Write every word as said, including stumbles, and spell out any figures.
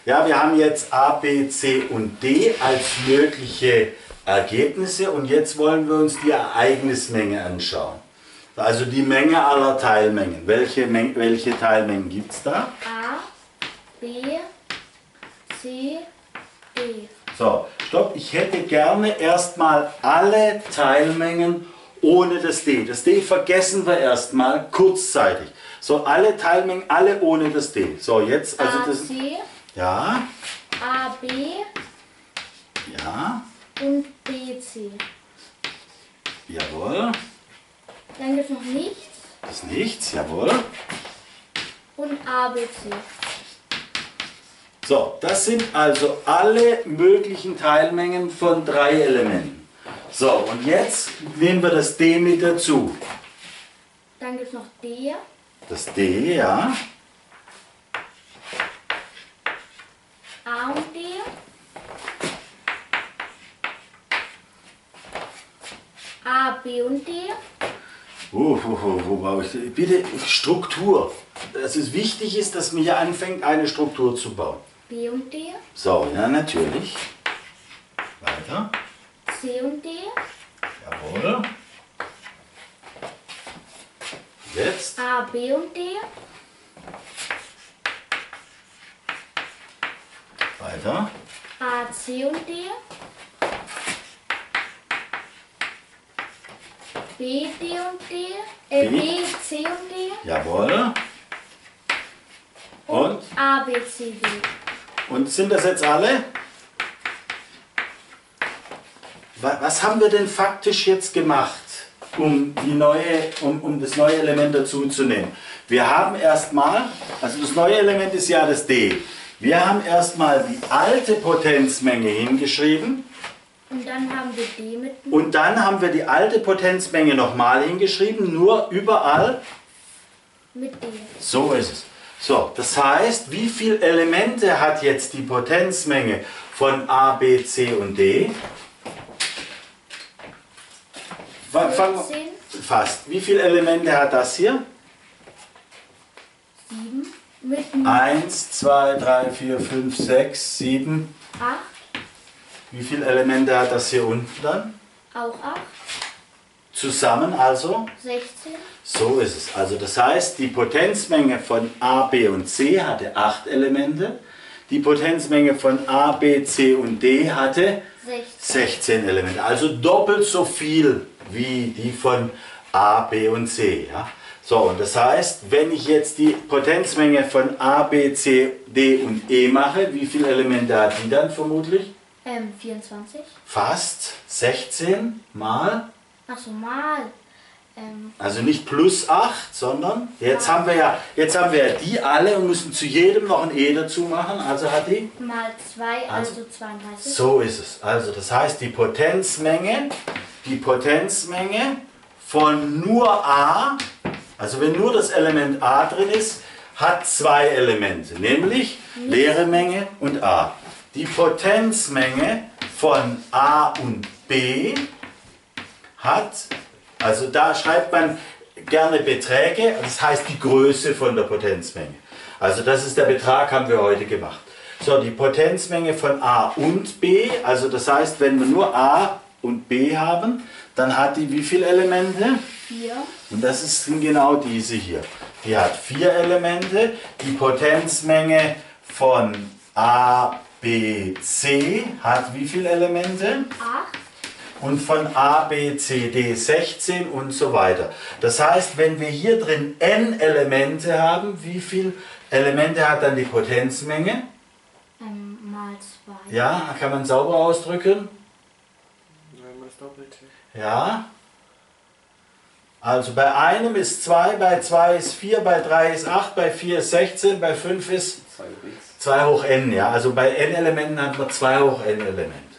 Ja, wir haben jetzt A, B, C und D als mögliche Ergebnisse und jetzt wollen wir uns die Ereignismenge anschauen. Also die Menge aller Teilmengen. Welche, Menge, welche Teilmengen gibt es da? A, B, C, D. So, stopp. Ich hätte gerne erstmal alle Teilmengen ohne das D. Das D vergessen wir erstmal kurzzeitig. So, alle Teilmengen, alle ohne das D. So, jetzt, also das. A, C, Ja, A, B ja, und B, C. jawohl. Dann gibt es noch nichts Das ist nichts, jawohl. und A, B, C. So, das sind also alle möglichen Teilmengen von drei Elementen. So, und jetzt nehmen wir das D mit dazu. Dann gibt es noch D, Das D, ja. A und D. A, B und D. Uh, uh, uh, wo baue ich das? Bitte Struktur. Dass es wichtig ist, dass man hier anfängt, eine Struktur zu bauen. B und D. So, ja, natürlich. Weiter. C und D. Jawohl. Jetzt. A, B und D. Weiter. A, C und D. B, D und D. Äh, B. B, C und D. Jawohl. Und? A, B, C, D. Und sind das jetzt alle? Wa- Was haben wir denn faktisch jetzt gemacht, um, die neue, um, um das neue Element dazu zu nehmen? Wir haben erstmal, also das neue Element ist ja das D. Wir haben erstmal die alte Potenzmenge hingeschrieben Und dann haben wir D mit. und dann haben wir die alte Potenzmenge nochmal hingeschrieben, nur überall. Mit D. So ist es. So, das heißt, wie viele Elemente hat jetzt die Potenzmenge von A, B, C und D? Fa- Fangen wir vierzehn, fast. Wie viele Elemente hat das hier? sieben. Mit eins, zwei, drei, vier, fünf, sechs, sieben. acht. Wie viele Elemente hat das hier unten dann? Auch acht. Zusammen also? sechzehn. So ist es. Also das heißt, die Potenzmenge von A, B und C hatte acht Elemente. Die Potenzmenge von A, B, C und D hatte sechzehn. sechzehn Elemente. Also doppelt so viel wie die von A, B und C. Ja? So, und das heißt, wenn ich jetzt die Potenzmenge von A, B, C, D und E mache, wie viele Elemente hat die dann vermutlich? Ähm, vierundzwanzig. Fast sechzehn mal. Achso, mal. Ähm, Also nicht plus acht, sondern jetzt haben wir ja jetzt haben wir ja die alle und müssen zu jedem noch ein E dazu machen. Also hat die. mal zwei, also, Also- zweiunddreißig. So ist es. Also das heißt, die Potenzmenge, die Potenzmenge von nur A, also wenn nur das Element A drin ist, hat zwei Elemente, nämlich leere Menge und A. Die Potenzmenge von A und B hat, also da schreibt man gerne Beträge, das heißt die Größe von der Potenzmenge. Also das ist der Betrag, haben wir heute gemacht. So, die Potenzmenge von A und B, also das heißt, wenn wir nur A und B haben, dann hat die wie viele Elemente? vier. Und das ist- sind genau diese hier. Die hat vier Elemente. Die Potenzmenge von A, B, C hat wie viele Elemente? acht. Und von A, B, C, D sechzehn und so weiter. Das heißt, wenn wir hier drin n Elemente haben, wie viele Elemente hat dann die Potenzmenge? Ähm, mal zwei. Ja, kann man sauber ausdrücken? Einmal das Doppelte. Ja. Also bei einem ist zwei, bei zwei ist vier, bei drei ist acht, bei vier ist sechzehn, bei fünf ist zwei hoch x. zwei hoch n. Ja. Also bei n Elementen hat man zwei hoch n Elemente.